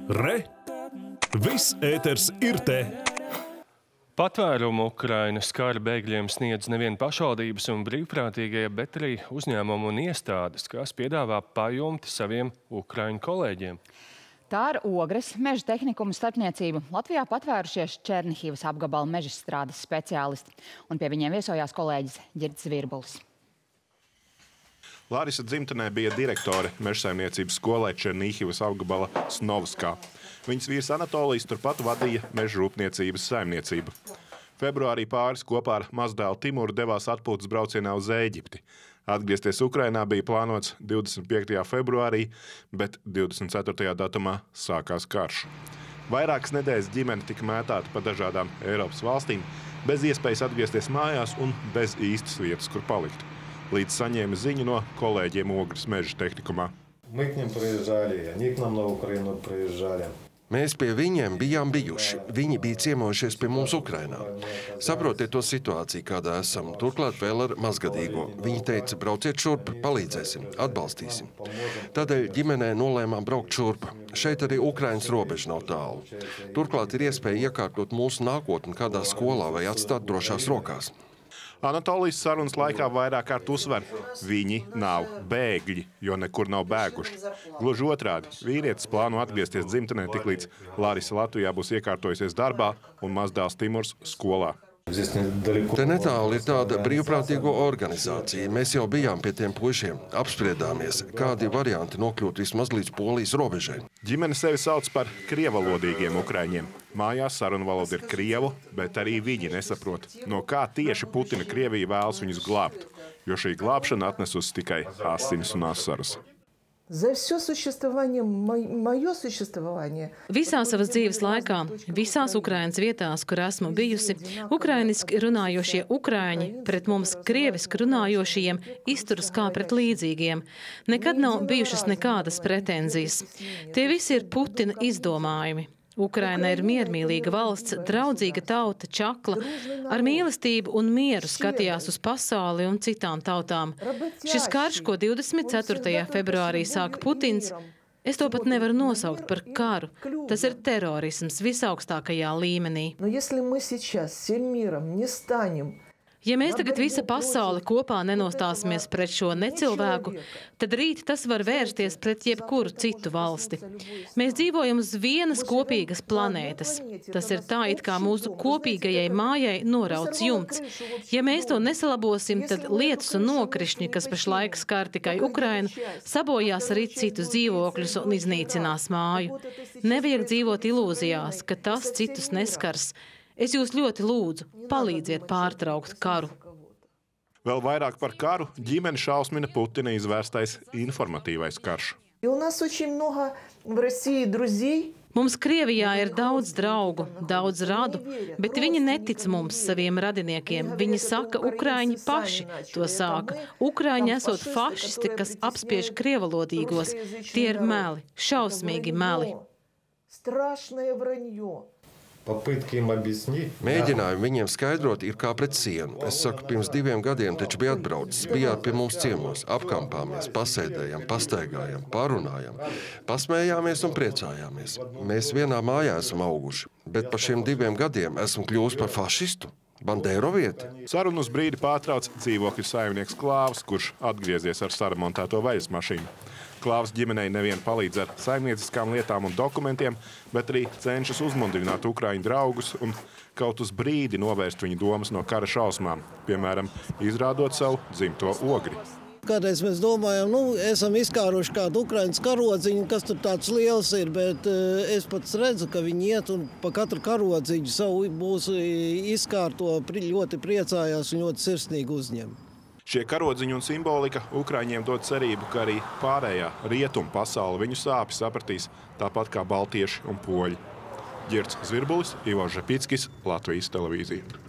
Re! Viss ēters ir te! Patvērumu Ukraina skara bēgļiem sniedz nevien pašvaldības un brīvprātīgie, bet arī uzņēmumu un iestādes, kas piedāvā pajumti saviem ukraiņu kolēģiem. Tā ir Ogres meža tehnikuma starpniecība. Latvijā patvērušies Černihivas apgabala mežstrādes speciālisti. Un pie viņiem viesojās kolēģis Ģirds Virbulis. Lārisa dzimtenē bija direktore mežsaimniecības skolē Černihivas apgabala Snovskā. Viņas vīrs Anatolijs turpat vadīja meža rūpniecības saimniecību. Februārī pāris kopā ar mazdēlu Timuru devās atpūtas braucienā uz Ēģipti. Atgriezties Ukrainā bija plānots 25. februārī, bet 24. datumā sākās karš. Vairākas nedēļas ģimene tika mētāta pa dažādām Eiropas valstīm, bez iespējas atgriezties mājās un bez īstas vietas, kur palikt. Līdz saņēma ziņu no kolēģiem Ogres meža tehnikumā. Mēs pie viņiem bijām bijuši. Viņi bija ciemojušies pie mums Ukrainā. Saprotiet to situāciju, kādā esam. Turklāt vēl ar mazgadīgo. Viņi teica, brauciet šurp, palīdzēsim, atbalstīsim. Tādēļ ģimenē nolēmām braukt šurp. Šeit arī Ukrainas robeža nav tālu. Turklāt ir iespēja iekārtot mūsu nākotni kādā skolā vai atstāt drošās rokās. Anatolijs sarunas laikā vairāk kārt uzsver, viņi nav bēgļi, jo nekur nav bēguši. Gluži otrādi, vīrietis plāno atgriezties dzimtenē tiklīdz Lārisa Latvijā būs iekārtojusies darbā un mazdēls Timurs skolā. Te netālu ir tāda brīvprātīgo organizācija. Mēs jau bijām pie tiem puišiem, apspriedāmies, kādi varianti nokļūt vismaz līdz Polijas robežai. Ģimene sevi sauc par krievalodīgiem ukraiņiem. Mājās sarunu valoda ir krievu, bet arī viņi nesaprot, no kā tieši Putina Krievija vēlas viņus glābt, jo šī glābšana atnesusi tikai asinis un asaras. Visā savas dzīves laikā, visās Ukrainas vietās, kur esmu bijusi, ukrainiski runājošie ukraiņi pret mums krieviski runājošajiem izturas kā pret līdzīgiem. Nekad nav bijušas nekādas pretenzijas. Tie visi ir Putina izdomājumi. Ukraina ir miermīlīga valsts, draudzīga tauta, čakla, ar mīlestību un mieru skatījās uz pasauli un citām tautām. Šis karš, ko 24. februārī sāka Putins, es to pat nevaru nosaukt par karu. Tas ir terorisms visaugstākajā līmenī. Ja mēs tagad visa pasaule kopā nenostāsimies pret šo necilvēku, tad rīt tas var vērsties pret jebkuru citu valsti. Mēs dzīvojam uz vienas kopīgas planētas. Tas ir tā, it kā mūsu kopīgajai mājai norauts jumts. Ja mēs to nesalabosim, tad lietus un nokrišņi, kas pašlaik skar tikai Ukrainu, sabojās arī citus dzīvokļus un iznīcinās māju. Nevajag dzīvot ilūzijās, ka tas citus neskars. Es jūs ļoti lūdzu, palīdziet pārtraukt karu. Vēl vairāk par karu ģimene šausmina Putina izvērstais informatīvais karš. Mums Krievijā ir daudz draugu, daudz radu, bet viņi netic mums, saviem radiniekiem. Viņi saka, ukraiņi paši to sāka. Ukraiņi esot fašisti, kas apspiež krievalodīgos. Tie ir meli, šausmīgi meli. Mēģinājumu viņiem skaidrot ir kā pret sienu. Es saku, pirms 2 gadiem taču bija atbraucis, bijāt pie mums ciemos, apkampāmies, pasēdējām, pastaigājām, parunājām, pasmējāmies un priecājāmies. Mēs vienā mājā esam auguši, bet par šiem 2 gadiem esmu kļuvusi par fašistu. Bandeirovieti. Sarunu uz brīdi pārtrauc dzīvokļu saimnieks Klāvs, kurš atgriezies ar saremontēto veļas mašīnu. Klāvs ģimenei nevien palīdz ar saimnieciskām lietām un dokumentiem, bet arī cenšas uzmundrināt ukraiņu draugus un kaut uz brīdi novērst viņu domas no kara šausmām, piemēram, izrādot savu dzimto Ogri. Kādreiz mēs domājam, esam izkāruši kādu Ukrainas karodziņu, kas tur tāds liels ir, bet es pats redzu, ka viņi iet un pa katru karodziņu savu būs izkārto, ļoti priecājās un ļoti sirsnīgi uzņem. Šie karodziņi un simbolika Ukraiņiem dod cerību, ka arī pārējā rietumu pasaule viņu sāpi sapratīs tāpat kā baltieši un poļi. Ģirds Virbulis, Ivo Žepickis, Latvijas televīzija.